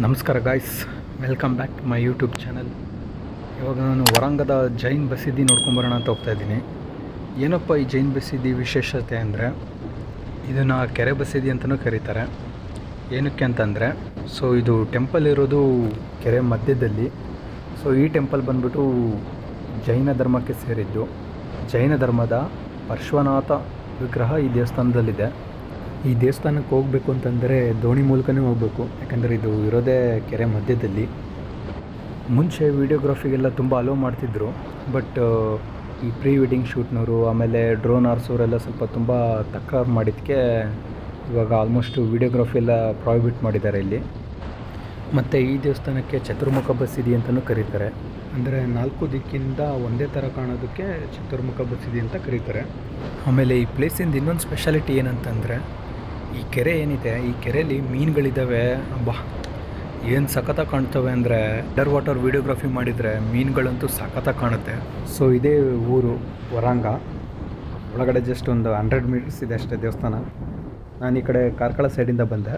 ನಮಸ್ಕಾರ guys, welcome back to my YouTube channel. ಇವಾಗ ನಾನು ವರಾಂಗದ ಜೈನ್ ಬಸದಿ ನೋಡ್ಕೊಂಬರೋಣ ಅಂತ ಹೋಗ್ತಾಯಿದ್ದೀನಿ. ಏನಪ್ಪ ಈ ಜೈನ್ ಬಸದಿ ವಿಶೇಷತೆ ಅಂದರೆ, ಇದನ್ನು ಕೆರೆ ಬಸದಿ ಅಂತಲೂ ಕರೀತಾರೆ. ಏನಕ್ಕೆ ಅಂತಂದರೆ, ಇದು ಟೆಂಪಲ್ ಇರೋದು ಕೆರೆ ಮಧ್ಯದಲ್ಲಿ. ಈ ಟೆಂಪಲ್ ಬಂದ್ಬಿಟ್ಟು ಜೈನ ಧರ್ಮಕ್ಕೆ ಸೇರಿದ್ದು. ಜೈನ ಧರ್ಮದ ಪಾರ್ಶ್ವನಾಥ ವಿಗ್ರಹ ಈ ದೇವಸ್ಥಾನದಲ್ಲಿದೆ. ಈ ದೇವಸ್ಥಾನಕ್ಕೆ ಹೋಗಬೇಕು ಅಂತಂದರೆ ದೋಣಿ ಮೂಲಕನೇ ಹೋಗಬೇಕು, ಯಾಕಂದರೆ ಇದು ಇರೋದೇ ಕೆರೆ ಮಧ್ಯದಲ್ಲಿ. ಮುಂಚೆ ವೀಡಿಯೋಗ್ರಫಿಗೆಲ್ಲ ತುಂಬ ಅಲೋ ಮಾಡ್ತಿದ್ರು, ಬಟ್ ಈ ಪ್ರೀ ವೆಡ್ಡಿಂಗ್ ಶೂಟ್ನವರು ಆಮೇಲೆ ಡ್ರೋನ್ ಆರ್ಸೋರೆಲ್ಲ ಸ್ವಲ್ಪ ತುಂಬ ತಕರಾರು ಮಾಡಿದ್ದಕ್ಕೆ ಇವಾಗ ಆಲ್ಮೋಸ್ಟ್ ವೀಡಿಯೋಗ್ರಫಿ ಎಲ್ಲ ಪ್ರಾಹಿಬಿಟ್ ಮಾಡಿದ್ದಾರೆ ಇಲ್ಲಿ. ಮತ್ತು ಈ ದೇವಸ್ಥಾನಕ್ಕೆ ಚತುರ್ಮುಖ ಬಸದಿ ಅಂತಲೂ ಕರೀತಾರೆ. ಅಂದರೆ 4 ದಿಕ್ಕಿಂದ ಒಂದೇ ಥರ ಕಾಣೋದಕ್ಕೆ ಚತುರ್ಮುಖ ಬಸದಿ ಅಂತ ಕರೀತಾರೆ. ಆಮೇಲೆ ಈ ಪ್ಲೇಸಿಂದ ಇನ್ನೊಂದು ಸ್ಪೆಷಾಲಿಟಿ ಏನಂತಂದರೆ, ಈ ಕೆರೆ ಏನಿದೆ, ಈ ಕೆರೆಯಲ್ಲಿ ಮೀನುಗಳಿದ್ದಾವೆ. ಏನು ಸಖತ್ತಾಗಿ ಕಾಣ್ತವೆ ಅಂದರೆ, ಅಂಡರ್ ವಾಟರ್ ವೀಡಿಯೋಗ್ರಫಿ ಮಾಡಿದರೆ ಮೀನುಗಳಂತೂ ಸಖತ್ತಾಗಿ ಕಾಣುತ್ತೆ. ಇದೇ ಊರು ವರಾಂಗ. ಒಳಗಡೆ ಜಸ್ಟ್ ಒಂದು 100 ಮೀಟರ್ಸ್ ಇದೆ ಅಷ್ಟೇ ದೇವಸ್ಥಾನ. ನಾನು ಈ ಕಡೆ ಕಾರ್ಕಳ ಸೈಡಿಂದ ಬಂದೆ.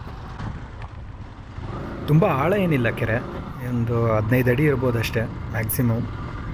ತುಂಬ ಆಳ ಏನಿಲ್ಲ ಕೆರೆ, ಒಂದು 15 ಅಡಿ ಇರ್ಬೋದು ಅಷ್ಟೇ ಮ್ಯಾಕ್ಸಿಮಮ್.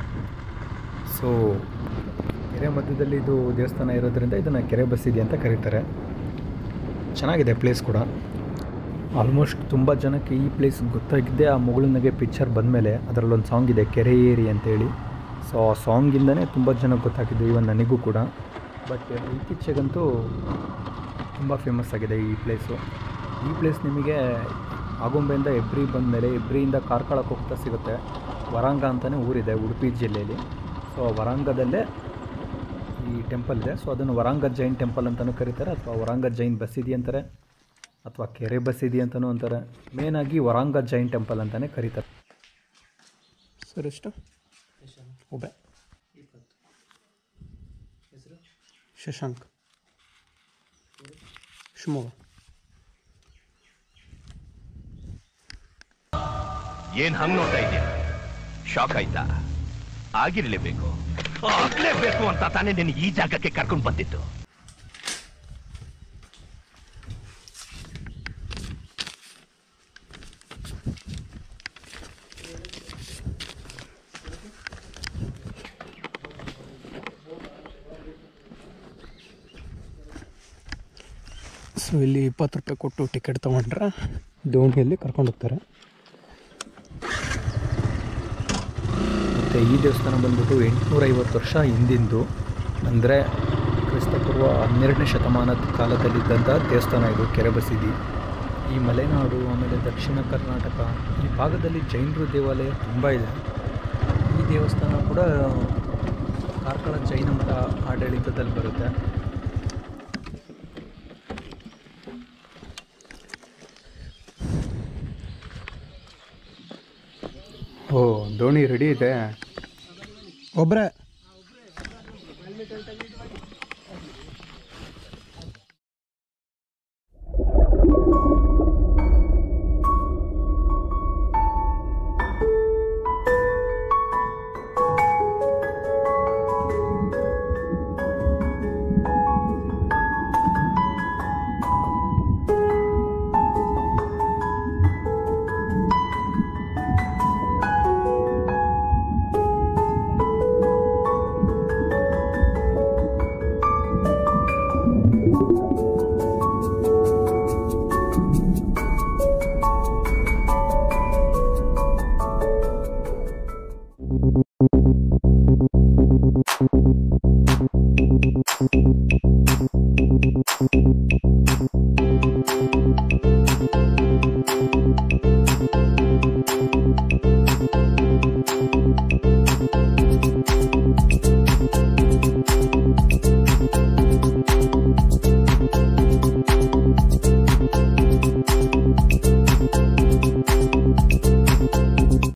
ಕೆರೆ ಮಧ್ಯದಲ್ಲಿ ಇದು ದೇವಸ್ಥಾನ ಇರೋದ್ರಿಂದ ಇದನ್ನು ಕೆರೆ ಬಸದಿ ಅಂತ ಕರೀತಾರೆ. ಚೆನ್ನಾಗಿದೆ ಪ್ಲೇಸ್ ಕೂಡ. ಆಲ್ಮೋಸ್ಟ್ ತುಂಬ ಜನಕ್ಕೆ ಈ ಪ್ಲೇಸ್ ಗೊತ್ತಾಗಿದ್ದೆ ಆ ಮುಗುಳುನಗೆ ಪಿಕ್ಚರ್ ಬಂದಮೇಲೆ. ಅದರಲ್ಲೊಂದು ಸಾಂಗ್ ಇದೆ, ಕೆರೆ ಏರಿ ಅಂತೇಳಿ. ಆ ಸಾಂಗಿಂದನೇ ತುಂಬ ಜನಕ್ಕೆ ಗೊತ್ತಾಗಿದ್ದು, ಇವನ್ ನನಗೂ ಕೂಡ. ಬಟ್ ಇತ್ತೀಚೆಗಂತೂ ತುಂಬ ಫೇಮಸ್ ಆಗಿದೆ ಈ ಪ್ಲೇಸು. ಈ ಪ್ಲೇಸ್ ನಿಮಗೆ ಆಗುಂಬೆಯಿಂದ ಹೆಬ್ರಿ ಬಂದಮೇಲೆ ಹೆಬ್ರಿಯಿಂದ ಕಾರ್ಕಳಕ್ಕೆ ಹೋಗ್ತಾ ಸಿಗುತ್ತೆ. ವರಾಂಗ ಅಂತಲೇ ಊರಿದೆ ಉಡುಪಿ ಜಿಲ್ಲೆಯಲ್ಲಿ. ವರಾಂಗದಲ್ಲೇ ಈ ಟೆಂಪಲ್ ಇದೆ. ಅದನ್ನು ವರಾಂಗ ಜೈನ್ ಟೆಂಪಲ್ ಅಂತಲೂ ಕರೀತಾರೆ, ಅಥವಾ ವರಾಂಗ ಜೈನ್ ಬಸದಿ ಅಂತಾರೆ, ಅಥವಾ ಕೆರೆ ಬಸದಿ ಅಂತಲೂ ಅಂತಾರೆ. ಮೇನಾಗಿ ವರಾಂಗ ಜೈನ್ ಟೆಂಪಲ್ ಅಂತಲೇ ಕರೀತಾರೆ. ಸರ್ ಎಷ್ಟು? ಒಬ್ಬೆ ಹೆಸರು ಶಶಾಂಕ್, ಶಿವಮೊಗ್ಗ. ಏನ್ ಹಂಗ್ ನೋಡ್ತಾ ಇದೆಯಾ? ಶಾಕ್ ಆಯ್ತಾ? ಆಗಿರ್ಲೇಬೇಕು, ಆಗ್ಲೇಬೇಕು ಅಂತ ತಾನೇ ನೀನು ಈ ಜಾಗಕ್ಕೆ ಕರ್ಕೊಂಡು ಬಂದಿತ್ತು. ಇಲ್ಲಿ 20 ರೂಪಾಯಿ ಕೊಟ್ಟು ಟಿಕೆಟ್ ತೊಗೊಂಡ್ರೆ ದೋಣಿಯಲ್ಲಿ ಕರ್ಕೊಂಡು ಹೋಗ್ತಾರೆ. ಮತ್ತು ಈ ದೇವಸ್ಥಾನ ಬಂದ್ಬಿಟ್ಟು 850 ವರ್ಷ ಹಿಂದಿಂದು, ಅಂದರೆ ಕ್ರಿಸ್ತಪೂರ್ವ 12ನೇ ಶತಮಾನದ ಕಾಲದಲ್ಲಿದ್ದಂಥ ದೇವಸ್ಥಾನ ಇದು ಕೆರೆ ಬಸದಿ. ಈ ಮಲೆನಾಡು ಆಮೇಲೆ ದಕ್ಷಿಣ ಕರ್ನಾಟಕ ಈ ಭಾಗದಲ್ಲಿ ಜೈನರು ದೇವಾಲಯ ತುಂಬ ಇದೆ. ಈ ದೇವಸ್ಥಾನ ಕೂಡ ಕಾರ್ಕಳ ಜೈನ ಮಠ ಆಡಳಿತದಲ್ಲಿ ಬರುತ್ತೆ. ದೋಣಿ ರೆಡಿ ಇದೆ. ಒಬ್ಬರೇ